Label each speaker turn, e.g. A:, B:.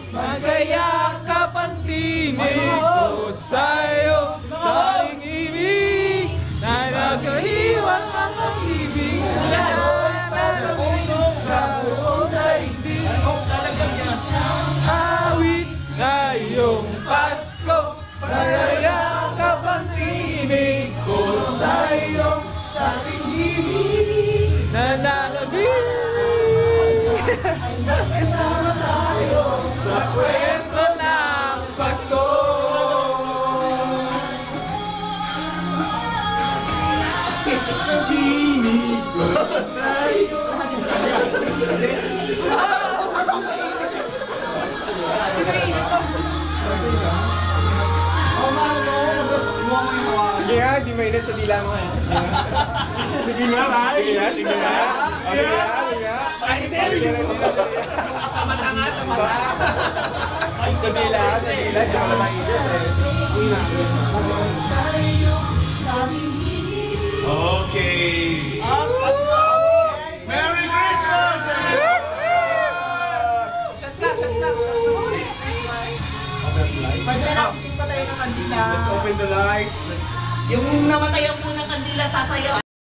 A: magayakap ang tinig ko sa'yo, sa aking ibig na nagkahiwang ang pag-ibig na nanabunog sa buong daigdig. Awit ngayong Pasko, magayakap ang tinig ko sa'yo, sa aking ibig na nanabunog. Magkasama tayo sa kwento ng Pasko. Tinig ko sa'yo.
B: Sige nga, di mainit sa dila mo. Sige nga, sige nga, sige nga. Sige nga, sige nga.
A: Sa mata nga, sa mata.
B: Sa dila, sa mga mainit eh.
A: Okay.
B: Merry Christmas!
A: Shut na.
C: Pwede natin patayin ng kandila.
B: Let's open the lights.
C: Yung namatayan po ng kandila, sasayaw.